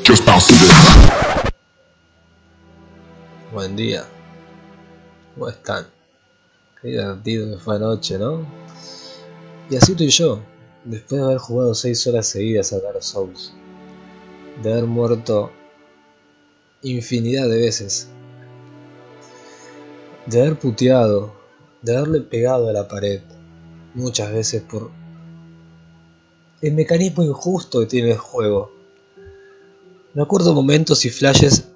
Just bounce to this. Buen día. ¿Cómo están? Qué divertido que fue anoche, ¿no? Y así estoy yo, después de haber jugado 6 horas seguidas a Dark Souls, de haber muerto infinidad de veces, de haber puteado, de haberle pegado a la pared muchas veces por el mecanismo injusto que tiene el juego. Me acuerdo momentos y flashes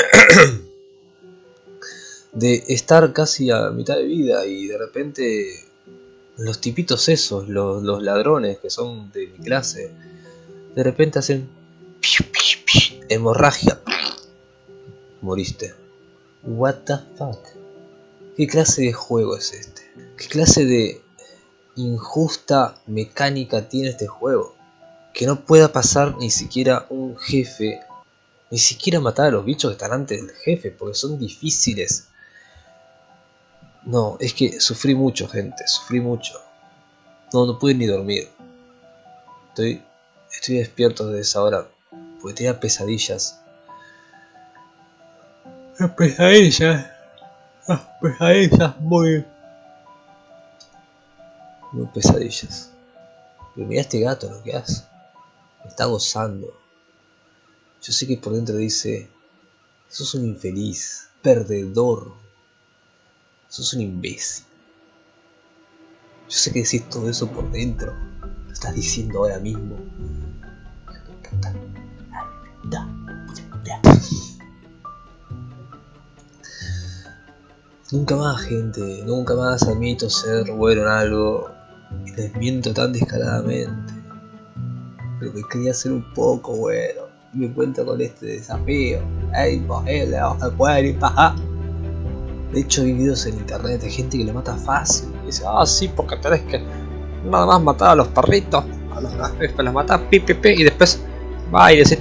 de estar casi a mitad de vida y de repente los tipitos esos, los ladrones que son de mi clase, de repente hacen hemorragia. Moriste. What the fuck? ¿Qué clase de juego es este? ¿Qué clase de injusta mecánica tiene este juego? Que no pueda pasar ni siquiera un jefe, ni siquiera matar a los bichos que están antes del jefe, porque son difíciles. No, es que sufrí mucho, gente, sufrí mucho. No pude ni dormir. Estoy despierto desde esa hora, porque tenía pesadillas. Pesadillas muy pesadillas. Pero mira este gato lo que hace. Me está gozando. Yo sé que por dentro dice: sos un infeliz, perdedor, sos un imbécil. Yo sé que decís todo eso por dentro. Lo estás diciendo ahora mismo. Nunca más, gente, nunca más admito ser bueno en algo y les miento tan descaradamente. Pero que quería ser un poco bueno y me encuentro con este desafío. De hecho, hay videos en internet de gente que le mata fácil. Y dice: sí, porque tenés que nada más matar a los perritos, a los matás, y después va y decís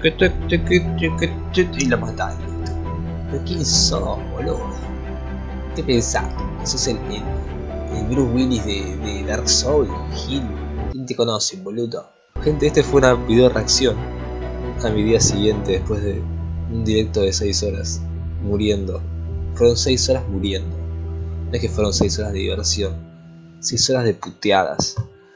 y lo matás. ¿Pero quién sos, boludo? ¿Qué pensás? ¿Sos el Bruce Willis de Dark Souls? Gil. ¿Quién te conoce, boludo? Gente, este fue una video reacción a mi día siguiente después de un directo de 6 horas muriendo. Fueron 6 horas muriendo. No es que fueron 6 horas de diversión, 6 horas de puteadas,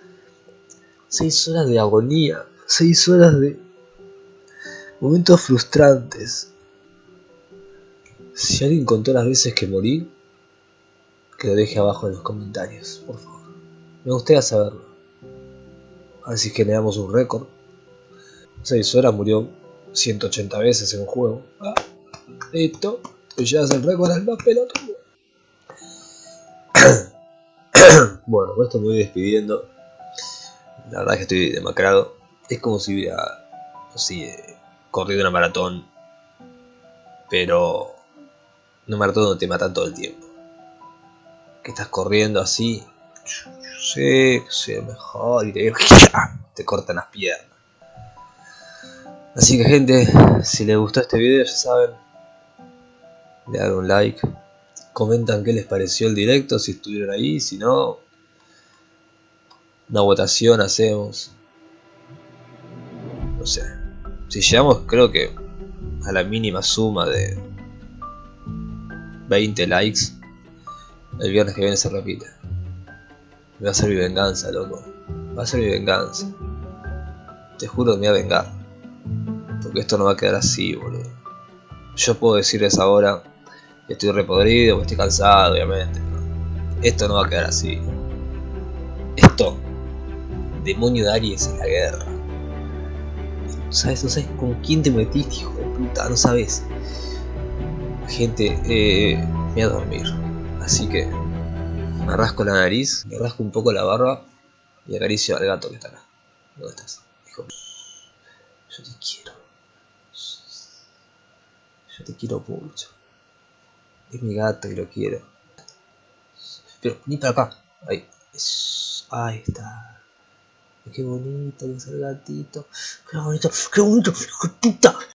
6 horas de agonía, 6 horas de momentos frustrantes. Si alguien contó las veces que morí, que lo deje abajo en los comentarios, por favor. Me gustaría saberlo. Así que le damos un récord. 6 horas murió 180 veces en un juego. Listo. Tú llevas el récord al más pelotudo. Bueno, con esto me voy despidiendo. La verdad es que estoy demacrado. Es como si hubiera, corrido una maratón. Pero una maratón no te matan todo el tiempo. Que estás corriendo así, yo sé que soy el mejor y te cortan las piernas. Así que, gente, si les gustó este video, ya saben, le dan un like, comentan qué les pareció el directo, si estuvieron ahí, si no, una votación hacemos. No sé, si llegamos, creo que a la mínima suma de 20 likes, el viernes que viene se repite. Me va a ser mi venganza, loco. Va a ser mi venganza. Te juro que me voy a vengar. Porque esto no va a quedar así, boludo. Yo puedo decirles ahora que estoy repodrido, que estoy cansado, obviamente. Pero esto no va a quedar así. Esto, demonio de Aries en la guerra. No sabes con quién te metiste, hijo de puta, no sabes. Gente, me voy a dormir. Así que me rasco la nariz, me rasco un poco la barba y acaricio al gato que está acá. ¿Dónde estás, hijo? Yo te quiero. Yo te quiero mucho. Es mi gato y lo quiero. Pero ni para acá. Ahí. Ahí está. Qué bonito que es el gatito. Qué bonito, hijo de puta.